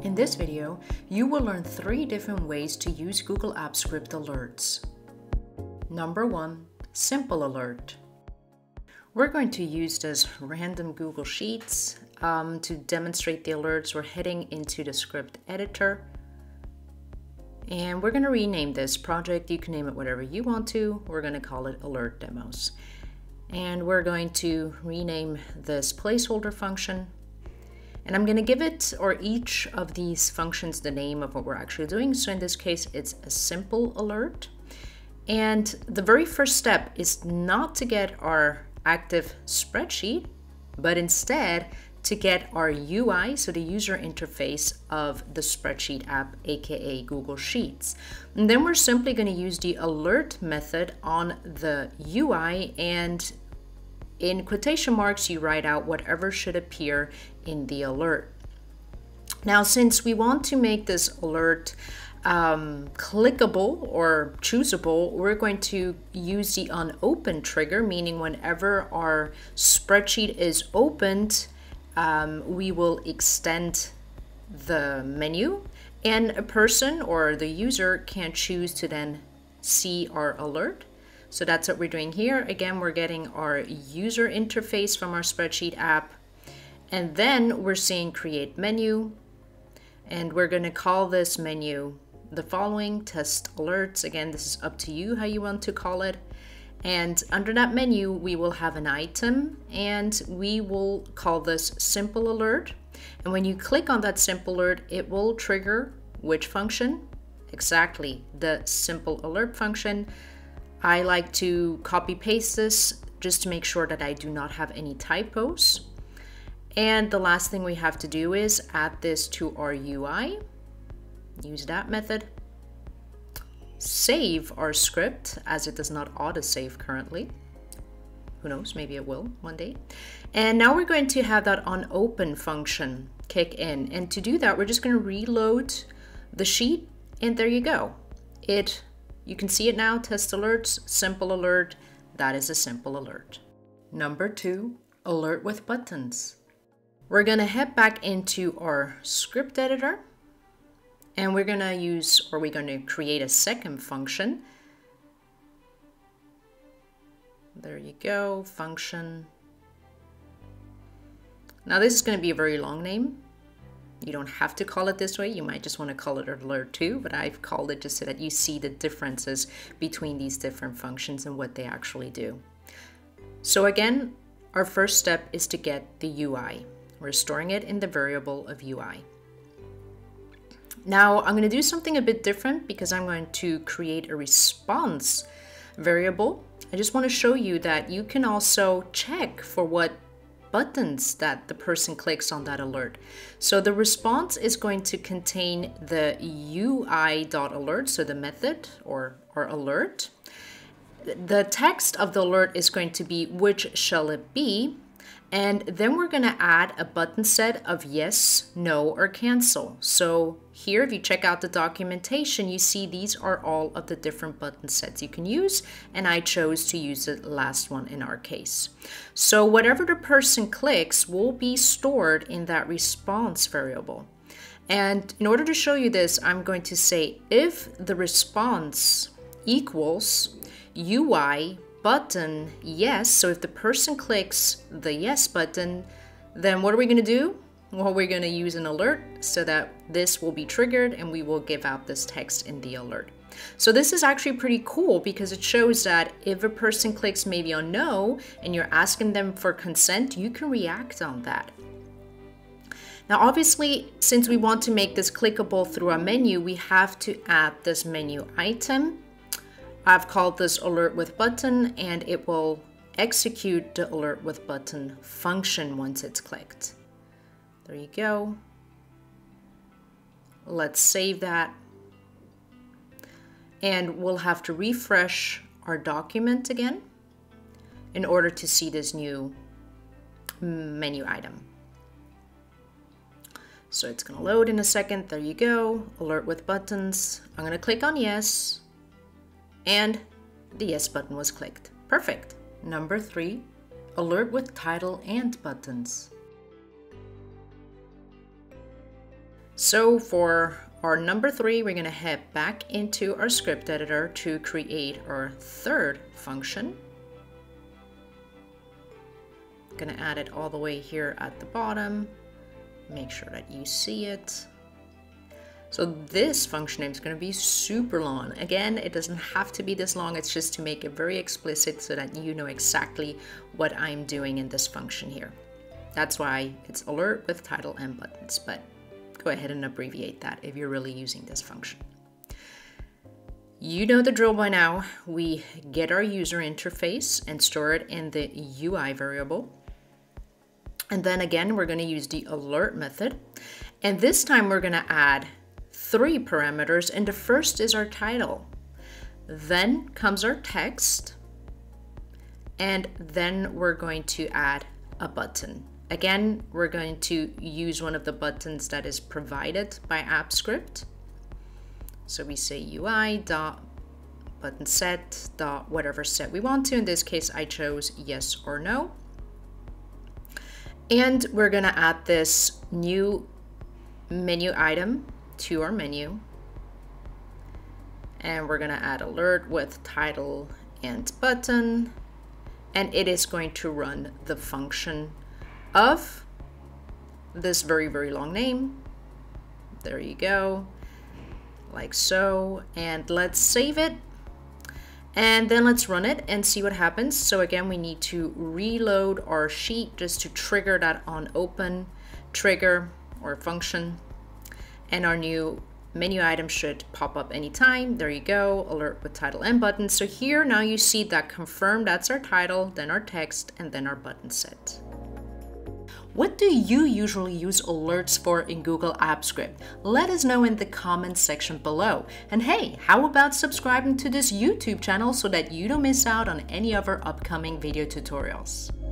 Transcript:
In this video, you will learn 3 different ways to use Google Apps Script alerts. Number 1, Simple Alert. We're going to use this random Google Sheets to demonstrate the alerts. We're heading into the script editor. And we're going to rename this project. You can name it whatever you want to. We're going to call it Alert Demos. And we're going to rename this placeholder function. And I'm going to give it, or each of these functions, the name of what we're actually doing. So in this case, it's a simple alert. And the very first step is not to get our active spreadsheet, but instead to get our UI, so the user interface of the spreadsheet app, aka Google Sheets. And then we're simply going to use the alert method on the UI, and in quotation marks, you write out whatever should appear in the alert. Now, since we want to make this alert clickable or choosable, we're going to use the unopened trigger, meaning whenever our spreadsheet is opened, we will extend the menu, and a person or the user can choose to then see our alert. So that's what we're doing here. Again, we're getting our user interface from our spreadsheet app, and then we're seeing create menu, and we're going to call this menu the following: test alerts. Again, this is up to you how you want to call it. And under that menu, we will have an item, and we will call this simple alert. And when you click on that simple alert, it will trigger which function? Exactly, the simple alert function. I like to copy paste this just to make sure that I do not have any typos. And the last thing we have to do is add this to our UI. Use that method. Save our script, as it does not autosave currently. Who knows, maybe it will one day. And now we're going to have that unopen function kick in. And to do that, we're just going to reload the sheet, and there you go. You can see it now, test alerts, simple alert. That is a simple alert. Number 2, alert with buttons. We're going to head back into our script editor, and we're going to create a second function. There you go, function. Now this is going to be a very long name. You don't have to call it this way. You might just want to call it alert 2, but I've called it just so that you see the differences between these different functions and what they actually do. So again, our first step is to get the UI. We're storing it in the variable of UI. Now I'm going to do something a bit different because I'm going to create a response variable. I just want to show you that you can also check for what buttons that the person clicks on that alert. So the response is going to contain the UI.alert, so the method or alert. The text of the alert is going to be which shall it be, and then we're going to add a button set of yes, no, or cancel. So here, if you check out the documentation, you see these are all of the different button sets you can use, and I chose to use the last one in our case. So whatever the person clicks will be stored in that response variable. And in order to show you this, I'm going to say if the response equals UI button yes, so if the person clicks the yes button, then what are we going to do? Well, we're going to use an alert so that this will be triggered and we will give out this text in the alert. So this is actually pretty cool because it shows that if a person clicks maybe on no and you're asking them for consent, you can react on that. Now, obviously, since we want to make this clickable through our menu, we have to add this menu item. I've called this alert with button, and it will execute the alert with button function once it's clicked. There you go. Let's save that. And we'll have to refresh our document again in order to see this new menu item. So it's going to load in a second. There you go. Alert with buttons. I'm going to click on yes. And the yes button was clicked. Perfect. Number 3, alert with title and buttons. So for our number 3, we're going to head back into our script editor to create our third function. Going to add it all the way here at the bottom. Make sure that you see it. So this function name is going to be super long. Again, it doesn't have to be this long. It's just to make it very explicit so that you know exactly what I'm doing in this function here. That's why it's alert with title and buttons, but go ahead and abbreviate that if you're really using this function. You know the drill by now. We get our user interface and store it in the UI variable. And then again, we're going to use the alert method. And this time we're going to add 3 parameters, and the first is our title. Then comes our text, and then we're going to add a button. Again, we're going to use one of the buttons that is provided by AppScript. So we say UI.button set dot whatever set we want to. In this case, I chose yes or no. And we're going to add this new menu item to our menu. And we're going to add alert with title and button. And it is going to run the function of this very, very long name. There you go. Like so. And let's save it. And then let's run it and see what happens. So again, we need to reload our sheet just to trigger that on open trigger or function. And our new menu item should pop up anytime. There you go, alert with title and button. So here now you see that confirm, that's our title, then our text, and then our button set. What do you usually use alerts for in Google AppScript? Let us know in the comments section below. And hey, how about subscribing to this YouTube channel so that you don't miss out on any of our upcoming video tutorials?